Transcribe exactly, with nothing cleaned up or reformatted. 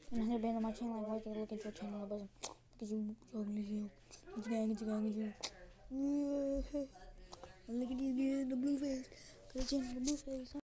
And I have been on my channel, like, why can I look into your channel on the bottom? Look at you, ugly hell. It's a gang, it's a gang, it's a gang. Look at these guys, the blue face. Look at the channel, the blue face.